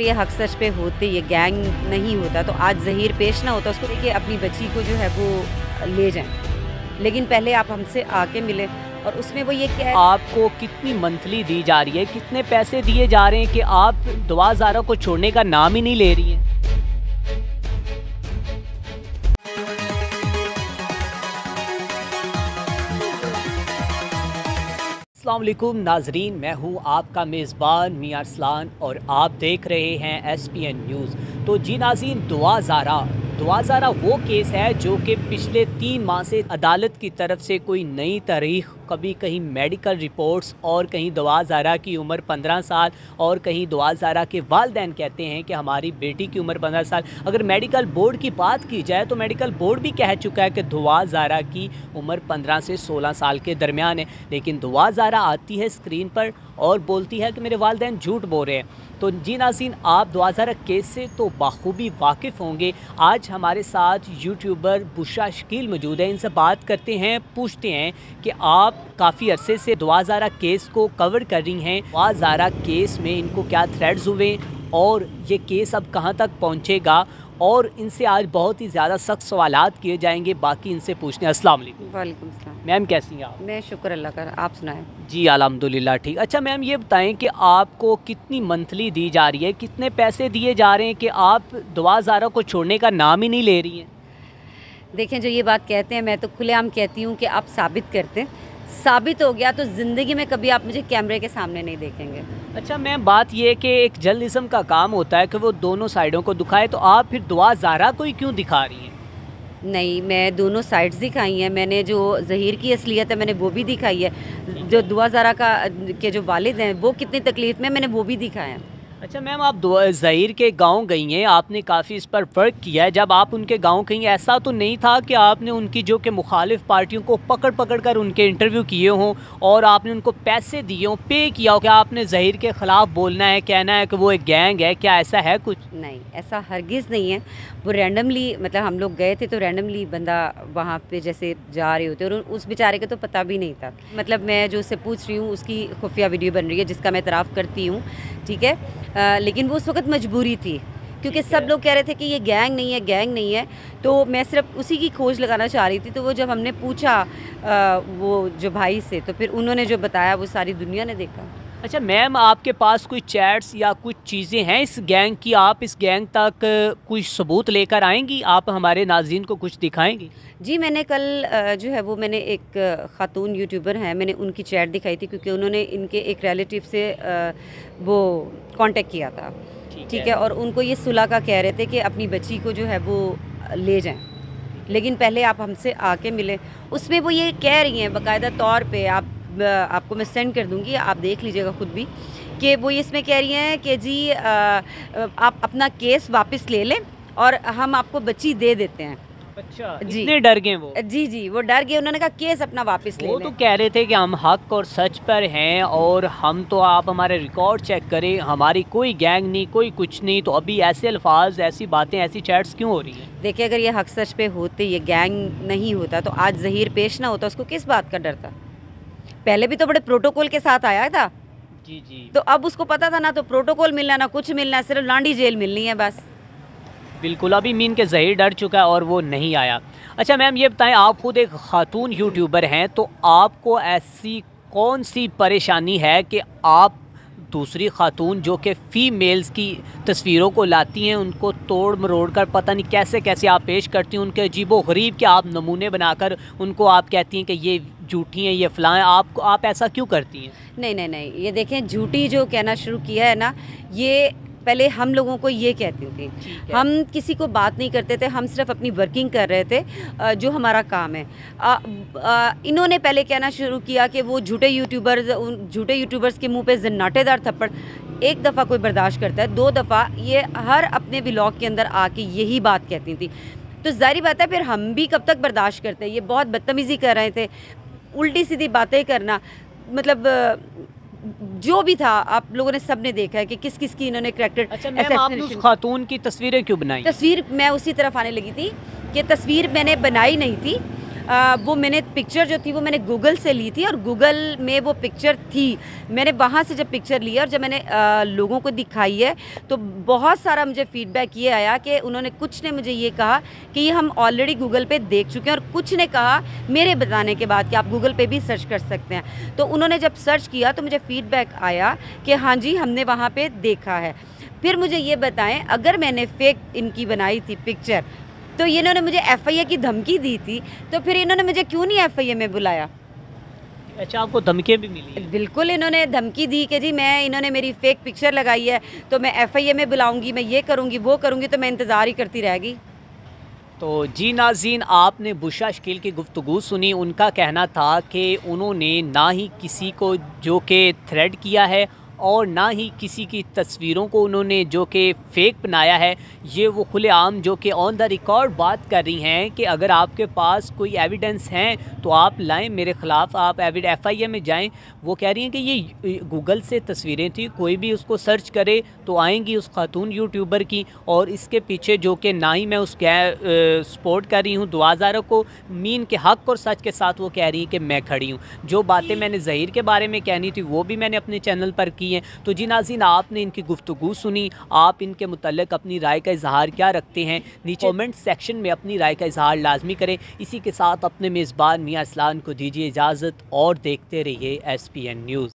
ये हक सच पे होते, ये गैंग नहीं होता तो आज ज़हीर पेश ना होता, उसको देखिए अपनी बच्ची को जो है वो ले जाएं, लेकिन पहले आप हमसे आके मिलें। और उसमें वो ये क्या है, आपको कितनी मंथली दी जा रही है, कितने पैसे दिए जा रहे हैं कि आप दुआ ज़ारा को छोड़ने का नाम ही नहीं ले रही हैं? अस्सलाम वालेकुम नाजरीन, मैं हूं आपका मेज़बान मियां अरसलान और आप देख रहे हैं SPN न्यूज़। तो जी नाज़रीन, दुआ ज़ारा वो केस है जो कि पिछले 3 माह से अदालत की तरफ से कोई नई तारीख, कभी कहीं मेडिकल रिपोर्ट्स और कहीं दुआ ज़ारा की उम्र 15 साल और कहीं दुआ ज़ारा के वालिदैन कहते हैं कि हमारी बेटी की उम्र 15 साल। अगर मेडिकल बोर्ड की बात की जाए तो मेडिकल बोर्ड भी कह चुका है कि दुआ ज़ारा की उम्र 15 से 16 साल के दरमियान है, लेकिन दुआ ज़ारा आती है स्क्रीन पर और बोलती है कि मेरे वालिदैन झूठ बोल रहे हैं। तो जी नाज़रीन, आप दुआ ज़ारा केस से तो बाखूबी वाकिफ़ होंगे। आज हमारे साथ यूट्यूबर बुशरा शकील मौजूद है, इनसे बात करते हैं, पूछते हैं कि आप काफ़ी अरसे से दुआ ज़ारा केस को कवर कर रही हैं। दुआ ज़ारा केस में इनको क्या थ्रेड्स हुए और ये केस अब कहाँ तक पहुँचेगा, और इनसे आज बहुत ही ज़्यादा सख्त सवालात किए जाएंगे। बाकी इनसे पूछते हैं। अस्सलाम वालेकुम। वालेकुम सलाम। मैम कैसी हैं आप? मैं शुक्र अल्लाह का, आप सुनाएं। जी अल्हम्दुलिल्लाह ठीक। अच्छा मैम, ये बताएं कि आपको कितनी मंथली दी जा रही है, कितने पैसे दिए जा रहे हैं कि आप दुआ ज़ारा को छोड़ने का नाम ही नहीं ले रही हैं? देखें, जो ये बात कहते हैं मैं तो खुलेआम कहती हूँ कि आप साबित करते हैं, साबित हो गया तो ज़िंदगी में कभी आप मुझे कैमरे के सामने नहीं देखेंगे। अच्छा मैम, बात ये है कि एक जर्नलिज्म का काम होता है कि वो दोनों साइडों को दिखाए, तो आप फिर दुआ ज़ारा को ही क्यों दिखा रही हैं? नहीं, मैं दोनों साइड्स दिखाई हैं। मैंने जो ज़हीर की असलियत है मैंने वो भी दिखाई है, जो दुआ ज़ारा का के जो वालिद हैं वो कितनी तकलीफ़ में, मैंने वो भी दिखाया है। अच्छा मैम, आप ज़हीर के गांव गई हैं, आपने काफ़ी इस पर फ़र्क किया है। जब आप उनके गांव गई, ऐसा तो नहीं था कि आपने उनकी जो कि मुखालिफ पार्टियों को पकड़ कर उनके इंटरव्यू किए हों और आपने उनको पैसे दिए हों, पे किया हो कि आपने ज़हीर के ख़िलाफ़ बोलना है, कहना है कि वो एक गैंग है? क्या ऐसा है कुछ? नहीं, ऐसा हरगिज़ नहीं है। वो रैंडमली, मतलब हम लोग गए थे तो रैंडमली बंदा वहाँ पे जैसे जा रहे होते और उस बेचारे को तो पता भी नहीं था। मतलब मैं जो उससे पूछ रही हूँ उसकी खुफिया वीडियो बन रही है जिसका मैं इतराफ़ करती हूँ, ठीक है। लेकिन वो उस वक़्त मजबूरी थी क्योंकि सब लोग कह रहे थे कि ये गैंग नहीं है, गैंग नहीं है। तो मैं सिर्फ उसी की खोज लगाना चाह रही थी। तो वो जब हमने पूछा वो जो भाई से, तो फिर उन्होंने जो बताया वो सारी दुनिया ने देखा। अच्छा मैम, आपके पास कोई चैट्स या कुछ चीज़ें हैं इस गैंग की? आप इस गैंग तक कुछ सबूत लेकर आएंगी? आप हमारे नाज़रीन को कुछ दिखाएंगी? जी, मैंने कल जो है वो मैंने एक ख़ातून यूट्यूबर हैं, मैंने उनकी चैट दिखाई थी क्योंकि उन्होंने इनके एक रिलेटिव से वो कांटेक्ट किया था, ठीक है। और उनको ये सुलह का कह रहे थे कि अपनी बच्ची को जो है वो ले जाएं, लेकिन पहले आप हमसे आके मिलें। उसमें वो ये कह रही हैं बाकायदा तौर पे, आपको मैं सेंड कर दूंगी, आप देख लीजिएगा खुद भी, कि वो इसमें कह रही हैं कि जी आप अपना केस वापस ले लें और हम आपको बच्ची दे देते हैं। अच्छा, जी, इतने डर गए वो? जी, वो डर गए। उन्होंने कहा केस अपना वापस ले वो लें। तो कह रहे थे कि हम हक और सच पर हैं और हम तो, आप हमारे रिकॉर्ड चेक करें, हमारी कोई गैंग नहीं, कोई कुछ नहीं। तो अभी ऐसे अल्फाज, ऐसी बातें, ऐसी चैट्स क्यों हो रही हैं? देखिए, अगर ये हक सच पे होते, ये गैंग नहीं होता तो आज ज़हीर पेश ना होता, उसको किस बात का डर था? पहले भी तो बड़े प्रोटोकॉल के साथ आया था। जी। तो अब उसको पता था ना तो प्रोटोकॉल मिलना ना कुछ मिलना, सिर्फ लांडी जेल मिलनी है बस। बिल्कुल, अभी मीन के ज़हीर डर चुका है और वो नहीं आया। अच्छा मैम, ये बताएं, आप खुद एक ख़ातून यूट्यूबर हैं, तो आपको ऐसी कौन सी परेशानी है कि आप दूसरी ख़ातून जो कि फ़ीमेल्स की तस्वीरों को लाती हैं, उनको तोड़ मरोड़ कर पता नहीं कैसे कैसे आप पेश करती हैं, उनके अजीबो-गरीब के आप नमूने बनाकर उनको आप कहती हैं कि ये झूठी हैं, ये फ़लाँ हैं। आप ऐसा क्यों करती हैं? नहीं, ये देखें, झूठी जो कहना शुरू किया है ना, ये पहले हम लोगों को ये कहती थी। हम किसी को बात नहीं करते थे, हम सिर्फ अपनी वर्किंग कर रहे थे, जो हमारा काम है। इन्होंने पहले कहना शुरू किया कि वो झूठे यूट्यूबर्स के मुंह पे जन्नाटेदार थप्पड़ एक दफ़ा कोई बर्दाश्त करता है, 2 दफ़ा ये हर अपने व्लॉग के अंदर आके यही बात कहती थी। तो ज़ाहिर बात है फिर हम भी कब तक बर्दाश्त करते हैं। ये बहुत बदतमीज़ी कर रहे थे, उल्टी सीधी बातें करना, मतलब जो भी था आप लोगों ने सब ने देखा है कि किस किस की इन्होंने करैक्टर। अच्छा मैम, आपने उस खातून की तस्वीरें क्यों बनाई? तस्वीर मैं उसी तरफ आने लगी थी कि तस्वीर मैंने बनाई नहीं थी, वो मैंने पिक्चर जो थी वो मैंने गूगल से ली थी और गूगल में वो पिक्चर थी। मैंने वहाँ से जब पिक्चर ली और जब मैंने लोगों को दिखाई है तो बहुत सारा मुझे फीडबैक ये आया कि उन्होंने, कुछ ने मुझे ये कहा कि ये हम ऑलरेडी गूगल पे देख चुके हैं, और कुछ ने कहा मेरे बताने के बाद कि आप गूगल पे भी सर्च कर सकते हैं। तो उन्होंने जब सर्च किया तो मुझे फीडबैक आया कि हाँ जी हमने वहाँ पे देखा है। फिर मुझे ये बताएं, अगर मैंने फेक इनकी बनाई थी पिक्चर तो ये इन्होंने मुझे एफआईए की धमकी दी थी, तो फिर इन्होंने मुझे क्यों नहीं एफआईए में बुलाया? अच्छा, आपको धमकियाँ भी मिली हैं? बिल्कुल, इन्होंने धमकी दी कि जी इन्होंने मेरी फेक पिक्चर लगाई है तो मैं एफआईए में बुलाऊंगी, मैं ये करूंगी वो करूंगी, तो मैं इंतज़ार ही करती रह गई। तो जी नाज़रीन, आपने बुशरा शकील की गुफ्तगू सुनी। उनका कहना था कि उन्होंने ना ही किसी को जो कि थ्रेड किया है और ना ही किसी की तस्वीरों को उन्होंने जो कि फ़ेक बनाया है। ये वो खुलेआम जो कि ऑन द रिकॉर्ड बात कर रही हैं कि अगर आपके पास कोई एविडेंस हैं तो आप लाएं मेरे ख़िलाफ़, आप एफआईए में जाएं। वो कह रही हैं कि ये गूगल से तस्वीरें थी, कोई भी उसको सर्च करे तो आएंगी उस खातून यूट्यूबर की, और इसके पीछे जो कि ना ही मैं उसके सपोर्ट कर रही हूँ दुआ ज़ारा को, मीन के हक़ और सच के साथ वो कह रही हैं कि मैं खड़ी हूँ। जो बातें मैंने ज़हीर के बारे में कहनी थी वो भी मैंने अपने चैनल पर की हैं। तो जी नाज़रीन, आपने इनकी गुफ्तगू सुनी, आप इनके मुतल्लिक़ अपनी राय का इजहार क्या रखते हैं नीचे कमेंट सेक्शन में अपनी राय का इजहार लाजमी करें। इसी के साथ अपने मेज़बान मियां अरसलान को दीजिए इजाज़त और देखते रहिए SPN न्यूज़।